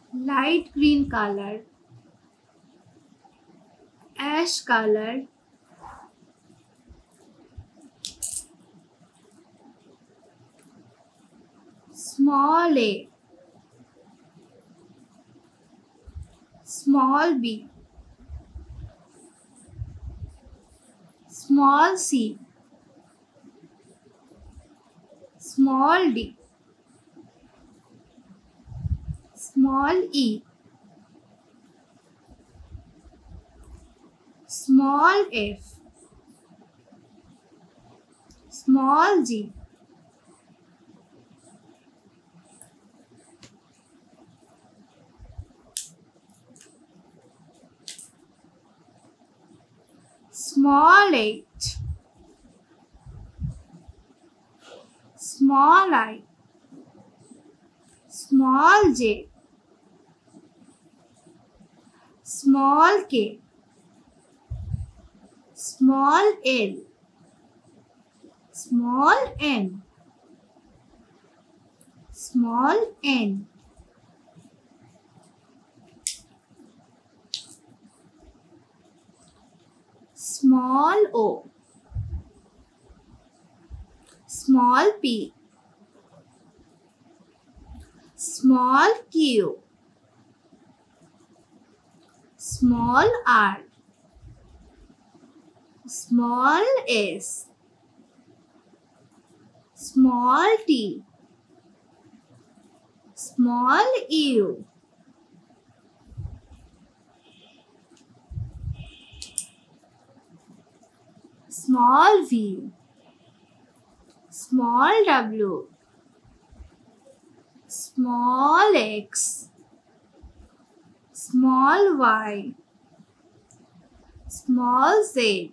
light green color, ash color, small a, small b, small c, small d, small e, small f, small g, small h, small I, small j, small k, small l, small m, small n, small o, small p, small q, small r, small s, small t, small u, small v, small w, small x, small y, small z,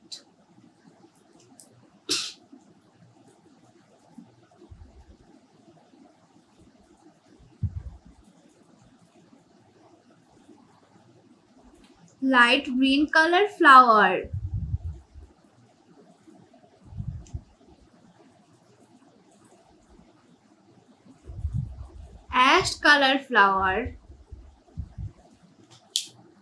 light green color flower, ash color flower,